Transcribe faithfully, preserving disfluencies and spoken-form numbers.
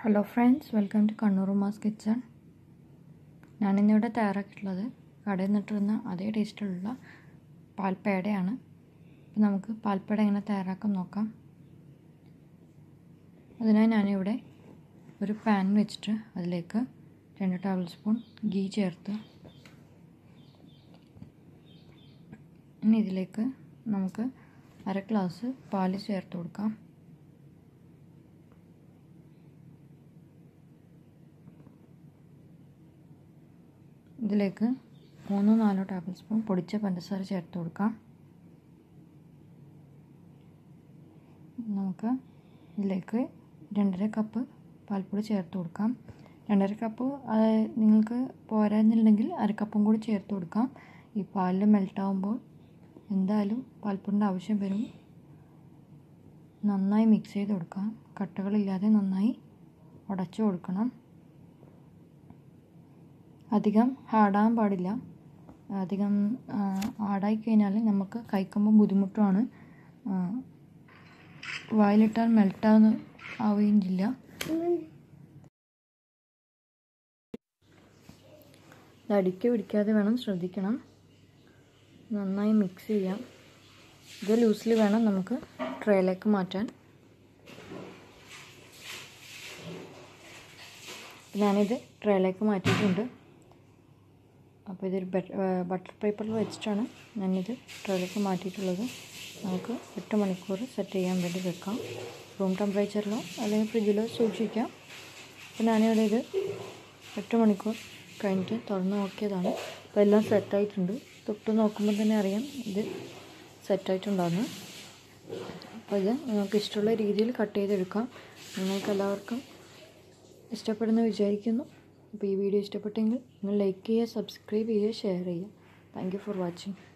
Hello friends, welcome to Kannur Umma's kitchen. ഞാനിന്നിവിടെ തയ്യാറാക്കിയിട്ടുള്ളത് കടയിൽ നിന്നിട്ടിരുന്ന അതേ ടേസ്റ്റിലുള്ള പാൽപ്പേടയാണ്. അപ്പോൾ നമുക്ക് പാൽപ്പേട എങ്ങനെ തയ്യാറാക്കാൻ നോക്കാം. അതിനായി ഞാനിവിടെ ഒരു പാൻ വെച്ചിട്ട് അതിലേക്ക് രണ്ട് ടേബിൾ സ്പൂൺ ഗീ ചേർത്ത് ഇനി ഇതിലേക്ക് നമുക്ക് അര ഗ്ലാസ് പാൽ ചേർത്ത് കൊടുക്കാം. ഇതിലേക്ക് മൂന്നോ നാലോ ടേബിൾ സ്പൂൺ പൊടിച്ച പഞ്ചസാര ചേർത്ത് കൊടുക്കാം. നമുക്ക് ഇതിലേക്ക് രണ്ടര കപ്പ് പാൽപ്പൊടി ചേർത്ത് കൊടുക്കാം. രണ്ടര കപ്പ് നിങ്ങൾക്ക് പോരാന്നില്ലെങ്കിൽ അരക്കപ്പും കൂടി ചേർത്ത് കൊടുക്കാം. ഈ പാലിൽ മെൽട്ടാവുമ്പോൾ എന്തായാലും പാൽപ്പൊടിൻ്റെ ആവശ്യം വരും. നന്നായി മിക്സ് ചെയ്ത് കൊടുക്കാം. കട്ടകളില്ലാതെ നന്നായി ഉടച്ചു കൊടുക്കണം. അധികം ഹാർഡാകാൻ പാടില്ല. അധികം ഹാർഡായി കഴിഞ്ഞാൽ നമുക്ക് കഴിക്കുമ്പോൾ ബുദ്ധിമുട്ടാണ്. വായിലിട്ടാൽ മെൽട്ടാവുന്ന ആവുകയും ഇല്ല. അടിക്ക് പിടിക്കാതെ വേണം ശ്രദ്ധിക്കണം. നന്നായി മിക്സ് ചെയ്യാം. ഇത് ലൂസിൽ വേണം നമുക്ക് ട്രേയിലേക്ക് മാറ്റാൻ. ഞാനിത് ട്രേയിലേക്ക് മാറ്റിയിട്ടുണ്ട്. അപ്പോൾ ഇതൊരു ബട്ടർ പേപ്പറിൽ വെച്ചിട്ടാണ് ഞാനിത് ട്രേയിലേക്ക് മാറ്റിയിട്ടുള്ളത്. നമുക്ക് എട്ട് മണിക്കൂർ സെറ്റ് ചെയ്യാൻ വേണ്ടി വെക്കാം. റൂം ടെമ്പറേച്ചറിലോ അല്ലെങ്കിൽ ഫ്രിഡ്ജിലോ സൂക്ഷിക്കാം. അപ്പോൾ ഞാനിവിടെ ഇത് എട്ട് മണിക്കൂർ കഴിഞ്ഞിട്ട് തുറന്ന് നോക്കിയതാണ്. അപ്പോൾ എല്ലാം സെറ്റായിട്ടുണ്ട്. തൊട്ട് നോക്കുമ്പോൾ തന്നെ അറിയാം ഇത് സെറ്റായിട്ടുണ്ടാകുന്നു. അപ്പോൾ ഇത് നിങ്ങൾക്ക് ഇഷ്ടമുള്ള രീതിയിൽ കട്ട് ചെയ്തെടുക്കാം. നിങ്ങൾക്ക് എല്ലാവർക്കും ഇഷ്ടപ്പെടുന്ന വിചാരിക്കുന്നു. അപ്പോൾ ഈ വീഡിയോ ഇഷ്ടപ്പെട്ടെങ്കിൽ നിങ്ങൾ ലൈക്ക് ചെയ്യുക, സബ്സ്ക്രൈബ് ചെയ്യുക, ഷെയർ ചെയ്യുക. Thank you for watching.